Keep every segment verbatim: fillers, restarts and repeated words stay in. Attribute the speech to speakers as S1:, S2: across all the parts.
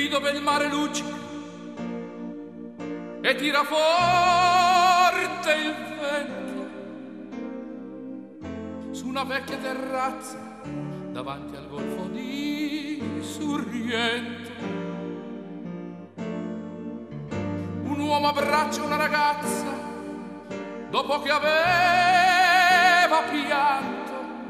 S1: lì dove il mare luccica e tira forte il vento, su una vecchia terrazza davanti al golfo di Sorrento, un uomo abbraccia una ragazza dopo che aveva pianto,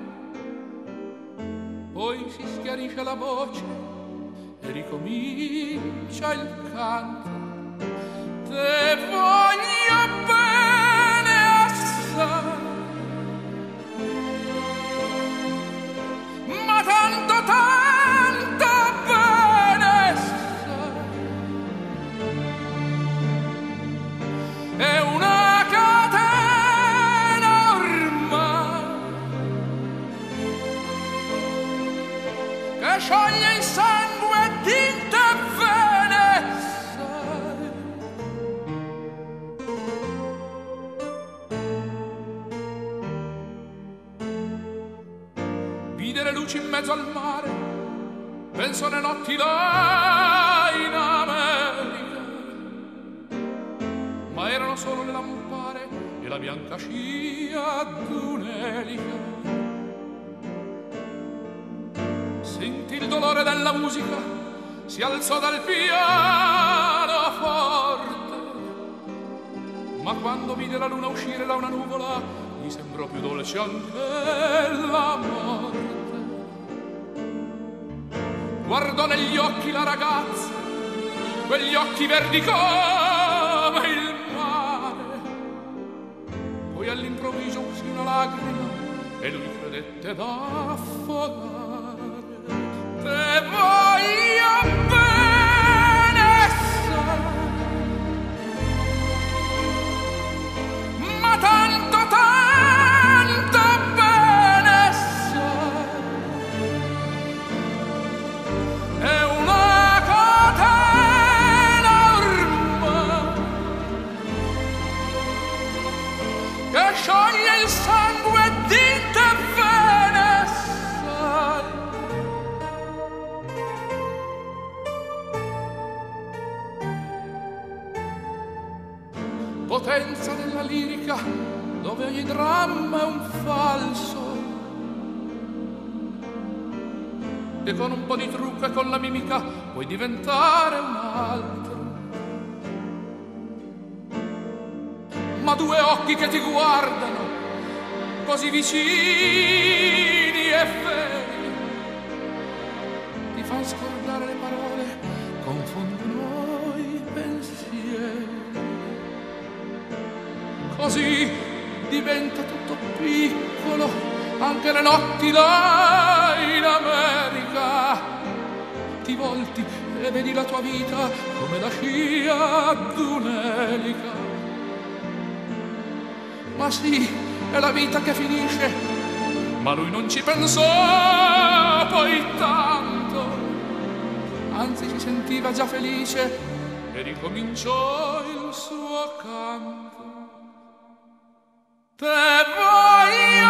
S1: poi si schiarisce la voce e ricomincia il canto. Te voglio bene assai, ma tanto tanto bene sai, è una catena ormai che scioglie il sangue di te bene sai. Vide le luci in mezzo al mare, penso alle notti là in America, ma erano solo le lampare e la bianca scia d'un'elica. Sentì il dolore della musica, si alzò dal pianoforte, ma quando vide la luna uscire da una nuvola gli sembrò più dolce anche la morte. Guardò negli occhi la ragazza, quegli occhi verdi come il mare, poi all'improvviso uscì una lacrima e lui credette d'affogare. Te voglio bene sai, ma tanto tanto bene sai, è una catena ormai che scioglie il sangue di te bene sai. Potenza della lirica dove ogni dramma è un falso, e con un po' di trucco e con la mimica puoi diventare un altro. Ma due occhi che ti guardano così vicini e feri ti fanno scordare le parole, confondono i pensieri. Così diventa tutto piccolo, anche le notti là in America. Ti volti e vedi la tua vita come la scia d'un'elica. Ma sì, è la vita che finisce, ma lui non ci pensò poi tanto, anzi si sentiva già felice e ricominciò il suo canto. Te voglio